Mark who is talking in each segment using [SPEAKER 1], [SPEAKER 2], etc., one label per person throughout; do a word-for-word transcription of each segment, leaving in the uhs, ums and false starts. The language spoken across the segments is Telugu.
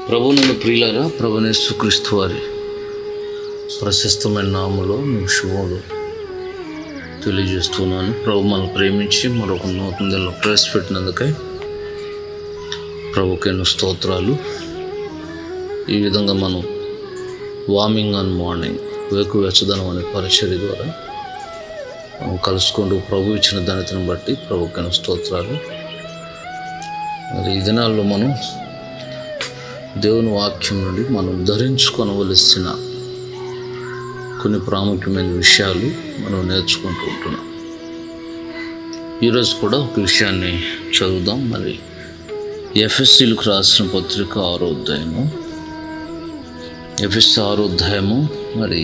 [SPEAKER 1] ప్రభువునందు ప్రియులారా, ప్రభువైన యేసుక్రీస్తు వారి ప్రశస్తమైన నామములో నేను శుభములు తెలియజేస్తున్నాను. ప్రభు మనల్ని ప్రేమించి మరొక నూతన దినాల్లో ప్రవేశపెట్టినందుకై ప్రభుకైన స్తోత్రాలు. ఈ విధంగా మనం వార్మింగ్ అండ్ మార్నింగ్ వేకు వెచ్చదనం అనే పరిచర్య ద్వారా మనం కలుసుకుంటూ ప్రభు ఇచ్చిన ధన్యతను బట్టి ప్రభుకైన స్తోత్రాలు. మరి ఈ దినాల్లో మనం దేవుని వాక్యం నుండి మనం ధరించుకొనవలసిన కొన్ని ప్రాముఖ్యమైన విషయాలు మనం నేర్చుకుంటూ ఉంటున్నాం. ఈరోజు కూడా ఒక విషయాన్ని చదువుదాం. మరి ఎఫెసీలకు రాసిన పత్రిక ఆరో అధ్యాయము ఎఫెసీ ఆరో అధ్యాయము మరి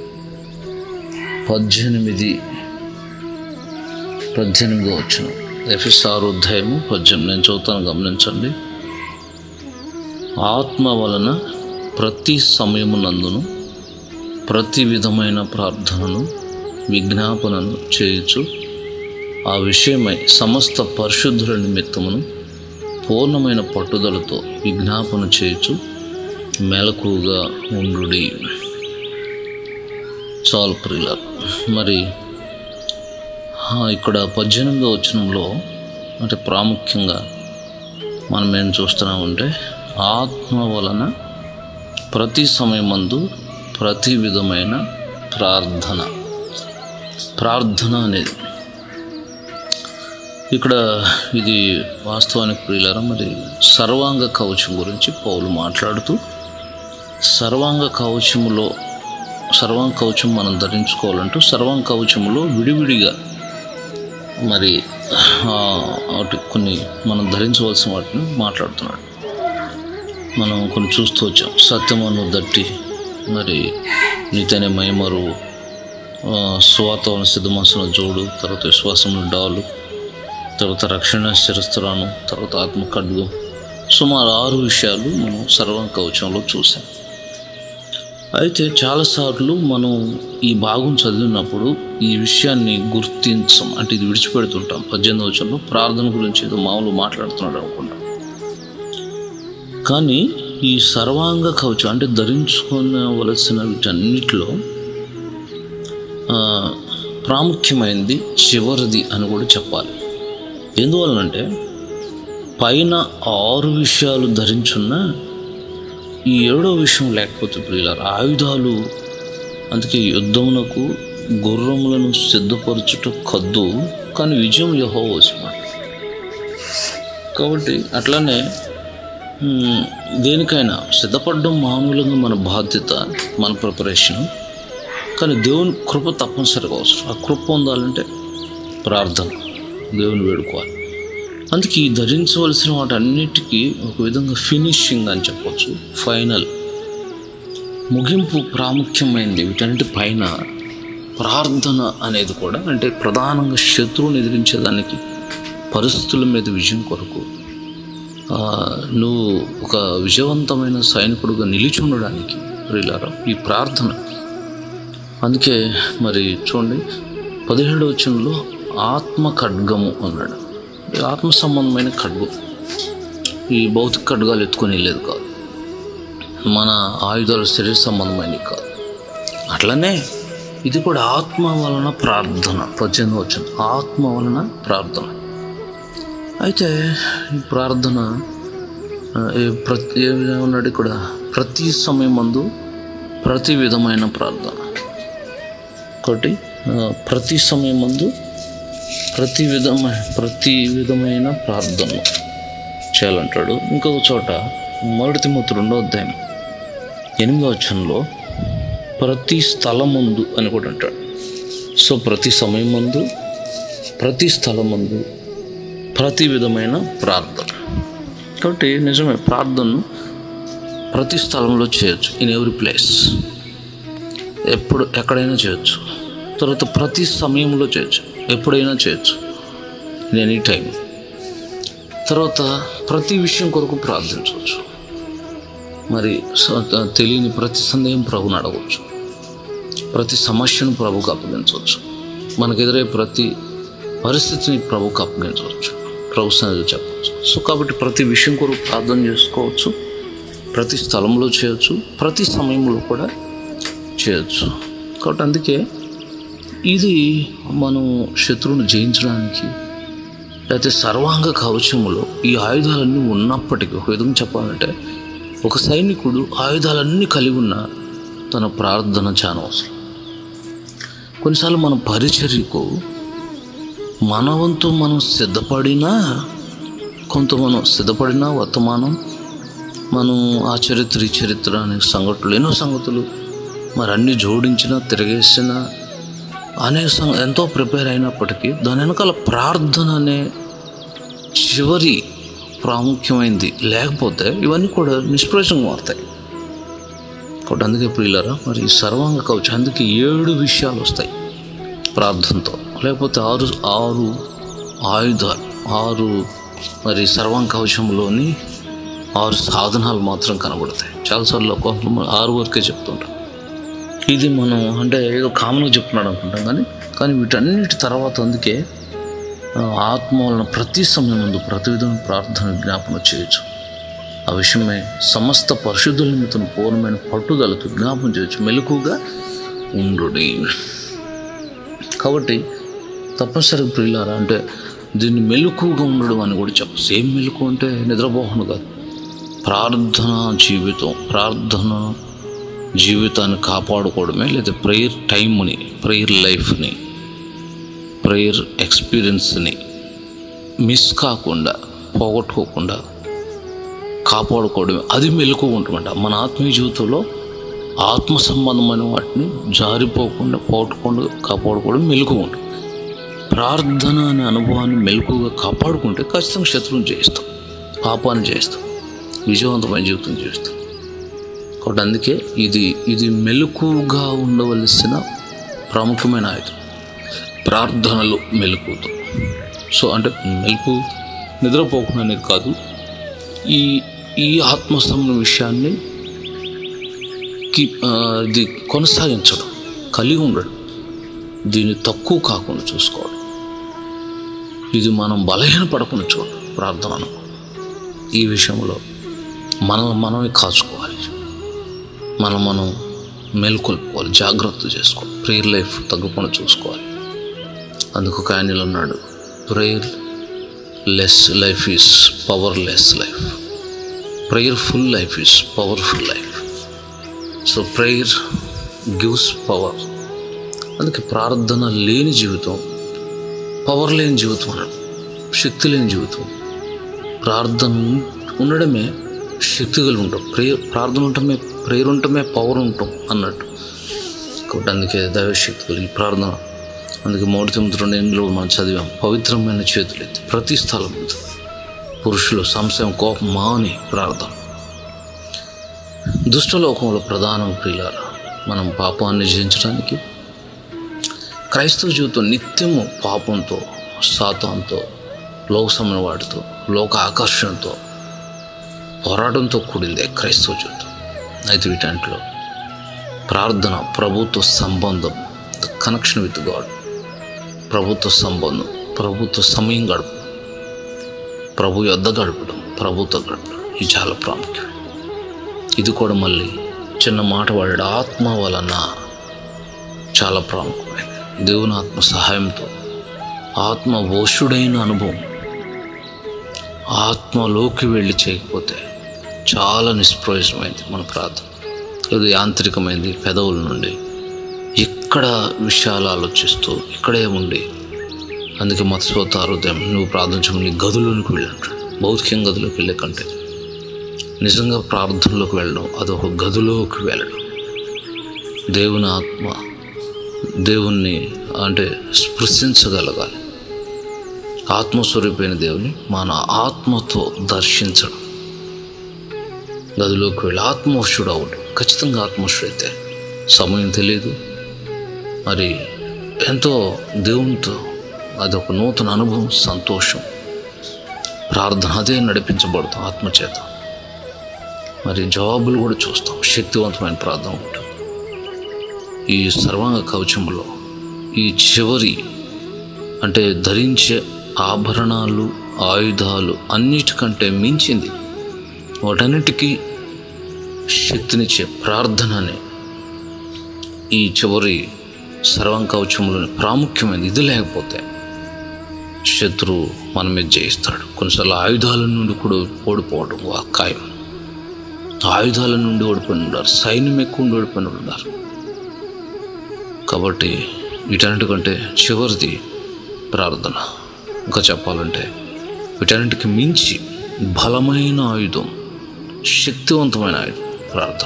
[SPEAKER 1] పద్దెనిమిది పద్దెనిమిదో వచ్చిన ఎఫెసీ ఆరో అధ్యాయము పద్దెనిమిది నేను చదువుతాను, గమనించండి. ఆత్మ వలన ప్రతి సమయమునందును ప్రతి విధమైన ప్రార్థనను విజ్ఞాపనను చేయుచు ఆ విషయమై సమస్త పరిశుద్ధుల నిమిత్తమును పూర్ణమైన పట్టుదలతో విజ్ఞాపన చేయుచు మెలకుగా ఉండుడి. చాలు ప్రియులారా, మరి ఇక్కడ పద్దెనిమిదో వచనంలో అంటే ప్రాముఖ్యంగా మనం ఏం చూస్తున్నామంటే ఆత్మ వలన ప్రతి సమయమందు ప్రతి విధమైన ప్రార్థన ప్రార్థన అనేది ఇక్కడ ఇది వాస్తవానికి ప్రియులారా, మరి సర్వాంగ కవచం గురించి పౌలు మాట్లాడుతూ సర్వాంగ కవచములో సర్వాంగ కవచం మనం ధరించుకోవాలంటూ సర్వాంగ కవచములో విడివిడిగా మరి వాటి కొన్ని మనం ధరించవలసిన వాటిని మాట్లాడుతున్నాడు. మనం కొన్ని చూస్తూ వచ్చాం. సత్యమను దట్టి, మరి నీతనే మైమరు, స్వాతవన సిద్ధమనసున జోడు, తర్వాత విశ్వాసమును డాలు, తర్వాత రక్షణ శిరస్త్రాను, తర్వాత ఆత్మ ఖడ్గం. సుమారు ఆరు విషయాలు మనం సర్వాంగ కవచంలో చూసాం. అయితే చాలాసార్లు మనం ఈ భాగం చదివినప్పుడు ఈ విషయాన్ని గుర్తించం, అంటే ఇది విడిచిపెడుతుంటాం. పద్దెనిమిది వచనంలో ప్రార్థన గురించి ఏదో మామూలు మాట్లాడుతున్నాడు అనుకుంటాం. కానీ ఈ సర్వాంగ కవచం అంటే ధరించుకోవలసిన వీటన్నిటిలో ప్రాముఖ్యమైనది చివరిది అని కూడా చెప్పాలి. ఎందువలనంటే పైన ఆరు విషయాలు ధరించున్న ఈ ఏడో విషయం లేకపోతే ప్రియులారా, ఆయుధాలు, అందుకే యుద్ధమునకు గుర్రములను సిద్ధపరచుట కద్దు, కానీ విజయం యెహోవా వశము. కాబట్టి అట్లానే దేనికైనా సిద్ధపడడం మామూలుగా మన బాధ్యత, మన ప్రిపరేషన్. కానీ దేవుని కృప తప్పనిసరిగా అవసరం. ఆ కృప పొందాలంటే ప్రార్థన, దేవుని వేడుకోవాలి. అందుకే ఈ ధరించవలసిన వాటన్నిటికీ ఒక విధంగా ఫినిషింగ్ అని చెప్పవచ్చు, ఫైనల్ ముగింపు ప్రాముఖ్యమైనది. వీటన్నిటి పైన ప్రార్థన అనేది కూడా, అంటే ప్రధానంగా శత్రువుని ఎదిరించేదానికి, పరిస్థితుల మీద విజయం కొరకు, నువ్వు ఒక విజయవంతమైన సైనికుడుగా నిలిచి ఉండడానికి ప్రియులారా ఈ ప్రార్థన. అందుకే మరి చూడండి పదిహేడవ వచనంలో ఆత్మ ఖడ్గము అన్నాడు. ఆత్మ సంబంధమైన ఖడ్గం, ఈ భౌతిక ఖడ్గాలు ఎత్తుకొని వెళ్ళేది కాదు, మన ఆయుధాలు శరీర సంబంధమైనవి కాదు. అట్లనే ఇది కూడా ఆత్మ వలన ప్రార్థన. పద్దెనిమిది వచనం ఆత్మ వలన ప్రార్థన. అయితే ఈ ప్రార్థన ప్రతి ఏమన్నాడు ఇక్కడ, ప్రతి సమయమందు ప్రతి విధమైన ప్రార్థన. ఒకటి ప్రతి సమయమందు ప్రతి విధమైన ప్రతి విధమైన ప్రార్థన చేయాలంటాడు. ఇంకొక చోట మొదటి తిమోతి రెండో అధ్యాయం ఎనిమిదో వచనంలో ప్రతి స్థలమందు అని కూడా అంటాడు. సో ప్రతి సమయమందు ప్రతి స్థలమందు ప్రతి విధమైన ప్రార్థన. కాబట్టి నిజమే, ప్రార్థనను ప్రతి స్థలంలో చేయొచ్చు, ఇన్ ఎవ్రీ ప్లేస్, ఎప్పుడు ఎక్కడైనా చేయొచ్చు. తర్వాత ప్రతి సమయంలో చేయొచ్చు, ఎప్పుడైనా చేయొచ్చు, ఇన్ ఎనీ టైం. తర్వాత ప్రతి విషయం కొరకు ప్రార్థించవచ్చు. మరి తెలియని ప్రతి సందేహం ప్రభుని అడగవచ్చు, ప్రతి సమస్యను ప్రభుకు అప్పగించవచ్చు, మనకు ఎదురయ్యే ప్రతి పరిస్థితిని ప్రభుకు అప్పగించవచ్చు, ప్రభు సన్నిధిలో చెప్పవచ్చు. సో కాబట్టి ప్రతి విషయం కొరకు ప్రార్థన చేసుకోవచ్చు. ప్రతి స్థలంలో చేయొచ్చు, ప్రతి సమయంలో కూడా చేయొచ్చు. కాబట్టి అందుకే ఇది మనం శత్రువును జయించడానికి, లేకపోతే సర్వాంగ కవచములో ఈ ఆయుధాలన్నీ ఉన్నప్పటికీ, ఒక విధంగా చెప్పాలంటే ఒక సైనికుడు ఆయుధాలన్నీ కలిగి ఉన్న తన ప్రార్థన చాలా అవసరం. కొన్నిసార్లు మన పరిచర్యకు మన వంతు మనం సిద్ధపడినా, కొంత మనం సిద్ధపడినా వర్తమానం మనం ఆ చరిత్ర ఈ చరిత్ర అనే సంఘటనలు, ఎన్నో సంగతులు మరి అన్నీ జోడించినా తిరిగేసినా అనేక సం ఎంతో ప్రిపేర్ అయినప్పటికీ దాని వెనకాల ప్రార్థన అనే చివరి ప్రాముఖ్యమైనది లేకపోతే ఇవన్నీ కూడా నిష్ప్రయోజనంగా మారుతాయి. కాబట్టి అందుకే ప్రియులారా, మరి సర్వాంగ కవచం అందుకే ఏడు విషయాలు వస్తాయి ప్రార్థనతో. లేకపోతే ఆరు ఆరు ఆయుధాలు, ఆరు మరి సర్వాంగ కవచంలోని ఆరు సాధనాలు మాత్రం కనబడతాయి. చాలాసార్లు కొంతమంది ఆరు వరకే చెప్తుంటారు. ఇది మనం అంటే ఏదో కామన్గా చెప్తున్నాడు అనుకుంటాం, కానీ కానీ వీటన్నిటి తర్వాత అందుకే ఆత్మ వలన ప్రతి సమయం ముందు ప్రతి విధమైన ప్రార్థన జ్ఞాపన చేయొచ్చు. ఆ విషయమే సమస్త పరిశుద్ధుల నిమిత్తం పూర్ణమైన పట్టుదలతో జ్ఞాపం చేయొచ్చు. మెలకుగా ఉండు. కాబట్టి తప్పనిసరిగా ప్రియులారా, అంటే దీన్ని మెలకుగా ఉండడం అని కూడా చెప్పచ్చు. ఏం మెలకు అంటే నిద్రపోకుండా కాదు, ప్రార్థన జీవితం, ప్రార్థన జీవితాన్ని కాపాడుకోవడమే, లేదా ప్రేయర్ టైంని, ప్రేయర్ లైఫ్ని, ప్రేయర్ ఎక్స్పీరియన్స్ని మిస్ కాకుండా, పోగొట్టుకోకుండా కాపాడుకోవడమే. అది మెలకు ఉంటుందంట. మన ఆత్మీయ జీవితంలో ఆత్మ సంబంధమైన వాటిని జారిపోకుండా, పోగొట్టుకుండా కాపాడుకోవడం మెలకు ఉంటుంది. ప్రార్థన అనే అనుభవాన్ని మెలకుగా కాపాడుకుంటే ఖచ్చితంగా శత్రువుని చేయిస్తాం, పాపాన్ని చేయిస్తాం, విజయవంతమైన జీవితం చేస్తాం. కాబట్టి అందుకే ఇది ఇది మెలకుగా ఉండవలసిన ప్రాముఖ్యమైన ఆయుధం, ప్రార్థనలు మెలకుతో. సో అంటే మెలకు నిద్రపోకుండా అనేది కాదు, ఈ ఈ ఆత్మస్తంభన విషయాన్ని ఇది కొనసాగించడం, కలిగి ఉండడం, దీన్ని తక్కువ కాకుండా చూసుకోవడం, ఇది మనం బలహీన పడకుండా చూడడం. ప్రార్థనను ఈ విషయంలో మనం మనమే కాచుకోవాలి, మనం మనం మేల్కొల్పుకోవాలి, జాగ్రత్త చేసుకోవాలి, ప్రేయర్ లైఫ్ తగ్గకుండా చూసుకోవాలి. అందుకు ఒక ఆయన ఉన్నాడు, prayerless life is powerless life, prayerful life is powerful life. So prayer gives power. అందుకే ప్రార్థన లేని జీవితం పవర్ లేని జీవితం అన్నాడు, శక్తి లేని జీవితం. ప్రార్థన ఉండడమే శక్తి కలిగి ఉంటాం, ప్రేయర్ ప్రార్థన ఉండటమే, ప్రేయర్ ఉండటమే పవర్ ఉంటాం అన్నట్టు. కాబట్టి అందుకే దైవశక్తి కలిగి ప్రార్థన. అందుకే మొదటి తొమ్మిది రెండు ఎనిమిదిలో మనం చదివాం, పవిత్రమైన చేతులు ఎత్తి ప్రతి స్థలం మీద పురుషులు సంశయం కోపం మాని ప్రార్థన. దుష్టలోకంలో ప్రధానం ప్రియులారా, మనం పాపాన్ని జయించడానికి క్రైస్తవ జీవితం నిత్యము పాపంతో, సాతాంతో, లోకసమైన వాటితో, లోక ఆకర్షణతో, పోరాటంతో కూడిందే క్రైస్తవ జీవితం. అయితే వీటంట్లో ప్రార్థన, ప్రభుత్వ సంబంధం, ద కనెక్షన్ విత్ గాడ్, ప్రభుత్వ సంబంధం, ప్రభుత్వ సమయం గడపడం, ప్రభు యొద్ద గడపడం, ప్రభుత్వ గడపడం, ఇది చాలా ప్రాముఖ్యం. ఇది కూడా మళ్ళీ చిన్న మాట వాడాడు, ఆత్మ వలన చాలా ప్రాముఖ్యమైనది. దేవుని ఆత్మ సహాయంతో ఆత్మ వశుడైన అనుభవం, ఆత్మలోకి వెళ్ళి చేయకపోతే చాలా నిష్ప్రయోజనమైంది మన ప్రార్థన. ఇది యాంత్రికమైంది, పెదవుల నుండి ఇక్కడ విషయాలు ఆలోచిస్తూ ఇక్కడే ఉండి. అందుకే మతస్వత హృదయం నువ్వు ప్రార్థించమని గదులోనికి వెళ్ళంటాడు. భౌతికంగా గదిలోకి వెళ్ళే కంటే నిజంగా ప్రార్థనలోకి వెళ్ళడం, అదొక గదిలోకి వెళ్ళడం. దేవుని ఆత్మ దేవుణ్ణి అంటే స్పృశించగలగాలి. ఆత్మస్వరూపైన దేవుని మన ఆత్మతో దర్శించడం, గదిలోకి వెళ్ళి ఆత్మవశుడు అవడం. ఖచ్చితంగా ఆత్మవశుడైతే సమయం తెలియదు, మరి ఎంతో దేవునితో అదొక నూతన అనుభవం, సంతోషం, ప్రార్థన అదే నడిపించబడతాం ఆత్మచేత. మరి జవాబులు కూడా చూస్తాం, శక్తివంతమైన ప్రార్థన ఉంటుంది. ఈ సర్వాంగ కవచంలో ఈ చివరి అంటే ధరించే ఆభరణాలు, ఆయుధాలు అన్నిటికంటే మించింది, వాటన్నిటికీ శక్తినిచ్చే ప్రార్థన అనే ఈ చివరి సర్వం కవచంలోని ప్రాముఖ్యమైనది. ఇది లేకపోతే శత్రువు మన మీద జయిస్తాడు. కొన్నిసార్లు ఆయుధాల నుండి కూడా ఓడిపోవడం ఖాయం. ఆయుధాల నుండి ఓడిపోయి ఉన్నారు, సైన్యం ఎక్కువ ఉండి ఓడిపోయిన ఉన్నారు. కాబట్టి వీటన్నిటికంటే చివరిది ప్రార్థన. ఇంకా చెప్పాలంటే వీటన్నిటికి మించి బలమైన ఆయుధం, శక్తివంతమైన ఆయుధం ప్రార్థన.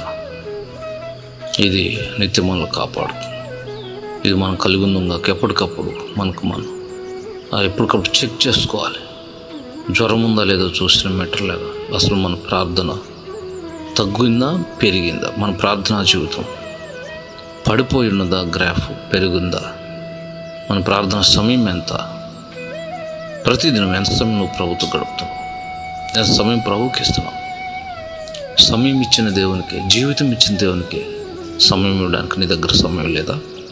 [SPEAKER 1] ఇది నిత్యం మనల్ని కాపాడుతుంది. ఇది మనం కలిగి ఉందాక ఎప్పటికప్పుడు మనకు మనం ఎప్పటికప్పుడు చెక్ చేసుకోవాలి. జ్వరం ఉందా లేదో చూసిన మెట్టలేదా, అసలు మన ప్రార్థన తగ్గిందా పెరిగిందా, మన ప్రార్థనా జీవితం పడిపోయి ఉన్నదా, గ్రాఫ్ పెరిగిందా, మన ప్రార్థన సమయం ఎంత, ప్రతిదినం ఎంత సమయం నువ్వు ప్రభుత్వం గడుపుతావు, ఎంత సమయం ప్రభువుకి ఇస్తున్నావు. సమయం ఇచ్చిన దేవునికి, జీవితం ఇచ్చిన దేవునికి సమయం ఇవ్వడానికి నీ దగ్గర సమయం లేదా?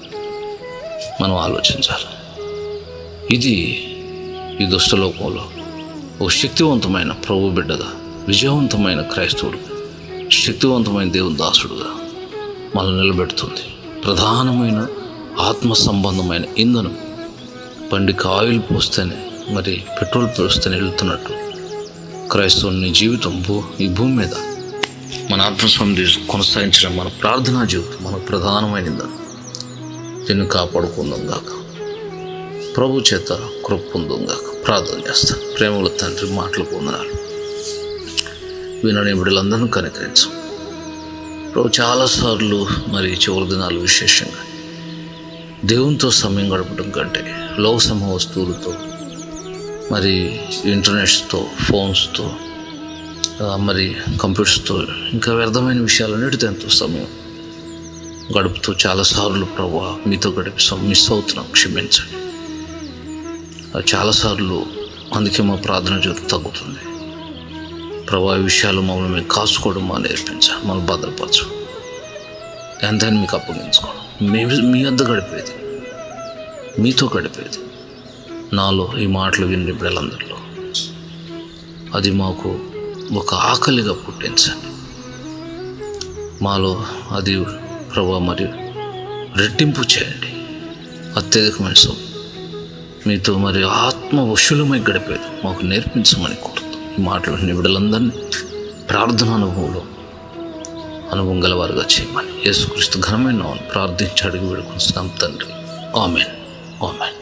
[SPEAKER 1] మనం ఆలోచించాలి. ఇది ఈ దుష్టలోకంలో ఒక శక్తివంతమైన ప్రభు బిడ్డగా, విజయవంతమైన క్రైస్తవుడు, శక్తివంతమైన దేవుని దాసుడుగా మనల్ని నిలబెడుతుంది. ప్రధానమైన ఆత్మ సంబంధమైన ఇంధనం. బండికి ఆయిల్ పోస్తేనే, మరి పెట్రోల్ పోస్తేనే వెళ్తున్నట్టు క్రైస్తవుని జీవితం భూ ఈ భూమి మీద మన ఆత్మస్వామి కొనసాగించడం మన ప్రార్థనా జీవితం మనకు ప్రధానమైన ఇంధనం. దీన్ని కాపాడుకుందాం గాక, ప్రభు చేత కృప పొందుదాం గాక. ప్రార్థన చేస్తాను. ప్రేమల తండ్రి, మాటలు పొందనాలు వినని బిడ్డలందరినీ కనికరించు ప్రభు. చాలాసార్లు మరి చివరి దినాలు విశేషంగా దేవునితో సమయం గడపడం కంటే లోక సమూహ వస్తువులతో, మరి ఇంటర్నెట్స్తో, ఫోన్స్తో, మరి కంప్యూటర్స్తో, ఇంకా వ్యర్థమైన విషయాలన్నిటితో ఎంతో సమయం గడుపుతూ చాలాసార్లు ప్రభు మీతో గడిపి మిస్ అవుతున్నాం, క్షమించండి. చాలాసార్లు అందుకే మా ప్రార్థన జీవితం తగ్గుతుంది ప్రభు. ఈ విషయాలు మమ్మల్ని మేము కాసుకోవడం మా నేర్పించాలి, మమ్మల్ని భద్రపరచు. ఎంతైనా మీకు అప్పగించుకోవడం, మేము మీ వద్ద గడిపేది, మీతో గడిపేది. నాలో ఈ మాటలు విని బిడ్డలందరిలో అది మాకు ఒక ఆకలిగా పుట్టించండి. మాలో అది ప్రభు మరి రెట్టింపు చేయండి. అత్యధికమైన సొమ్ము మీతో మరి ఆత్మ వశులమై గడిపేది మాకు నేర్పించమని కోరుతూ ఈ మాటలు విని బిడ్డలందరినీ ప్రార్థన అనుభవంలో అనుభవం గలవారుగా చేయమని యేసుక్రీస్తు ఘనమైన నామమున ప్రార్థించి అడిగి వేడుకుంటున్నాం తండ్రి. ఆమేన్, ఆమేన్.